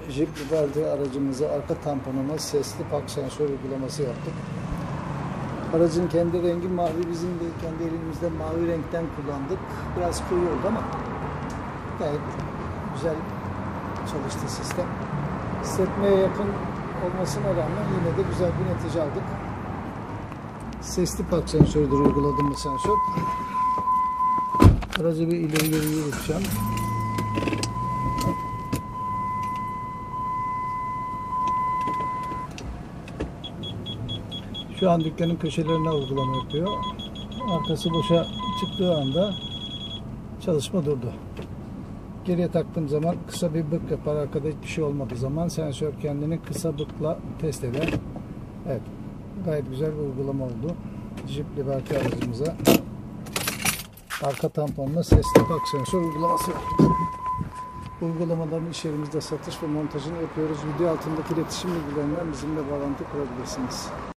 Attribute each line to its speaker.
Speaker 1: Jeep Liberty aracımıza arka tamponuna sesli park sensör uygulaması yaptık. Aracın kendi rengi mavi, bizim de kendi elimizde mavi renkten kullandık. Biraz koyu oldu ama gayet güzel çalıştı sistem. Hissetmeye yakın olmasına rağmen yine de güzel bir netice aldık. Sesli park sensörüdür uyguladığımız sensör. Aracı bir ileri geri yürüteceğim. Şu an dükkanın köşelerine uygulama yapıyor. Arkası boşa çıktığı anda çalışma durdu. Geriye taktığım zaman kısa bir bık yapar. Arkada hiçbir şey olmadığı zaman sensör kendini kısa bıkla test eder. Evet. Gayet güzel bir uygulama oldu. Jeep Liberty aracımıza arka tamponuna sesli park sensör uygulaması yaptık. Uygulamaların iş yerimizde satış ve montajını yapıyoruz. Video altındaki iletişim bilgilerinden bizimle bağlantı kurabilirsiniz.